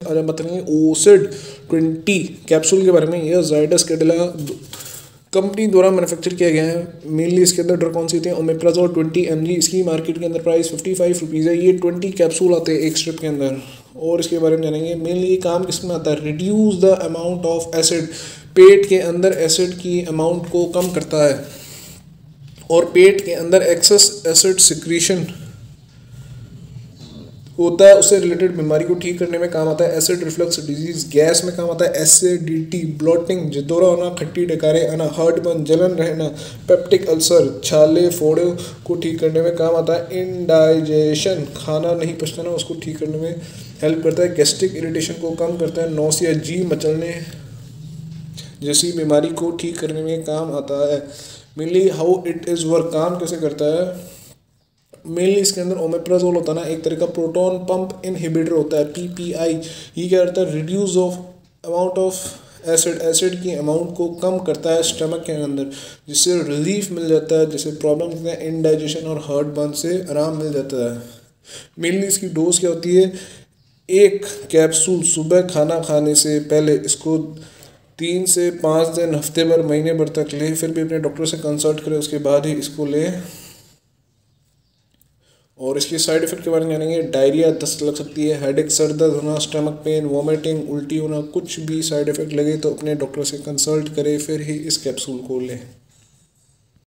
आज हम बताएंगे ओसिड 20 कैप्सूल के बारे में। यह जायडस कैडिला कंपनी द्वारा मैन्युफैक्चर किया गया है। मेनली इसके अंदर ड्रग कौन सी थी, ओमेप्राजोल 20 mg। इसकी मार्केट के अंदर प्राइस 55 रुपीज़ है। ये 20 कैप्सूल आते हैं एक स्ट्रिप के अंदर, और इसके बारे में जानेंगे। मेनली ये काम किस में आता है, reduce the amount of acid, पेट के अंदर एसिड की अमाउंट को कम करता है, और पेट के अंदर एक्सेस एसिड सिक्रीशन होता है उससे रिलेटेड बीमारी को ठीक करने में काम आता है। एसिड रिफ्लक्स डिजीज, गैस में काम आता है। एसिडिटी, ब्लोटिंग, जिदोरा होना, खट्टी डकारें आना, हार्टबर्न, जलन रहना, पेप्टिक अल्सर, छाले फोड़े को ठीक करने में काम आता है। इंडाइजेशन, खाना नहीं पचना उसको ठीक करने में हेल्प करता है। गैस्ट्रिक इरिटेशन को कम करता है। नौसिया, जी मचलने जैसी बीमारी को ठीक करने में काम आता है। Mainly how it is work, काम कैसे करता है। मेनली इसके अंदर ओमेप्राजोल होता है ना, एक तरह का प्रोटॉन पंप इनहिबिटर होता है, पीपीआई। ये क्या करता है, reduce of amount of acid, acid की अमाउंट को कम करता है स्टमक के अंदर, जिससे रिलीफ मिल जाता है। जैसे प्रॉब्लम है इंडाइजेशन और हार्ट बर्न से आराम मिल जाता है। मेनली इसकी डोज क्या होती है, एक कैप्सूल सुबह खाना खाने से पहले इसको 3 से 5 दिन, हफ्ते भर, महीने भर तक ले। फिर भी अपने डॉक्टर से कंसल्ट करें, उसके बाद ही इसको लें। और इसके साइड इफेक्ट के बारे में जानेंगे। डायरिया, दस्त लग सकती है, हेडेक, सर दर्द होना, स्टमक पेन, वॉमिटिंग, उल्टी होना, कुछ भी साइड इफेक्ट लगे तो अपने डॉक्टर से कंसल्ट करें, फिर ही इस कैप्सूल को लें।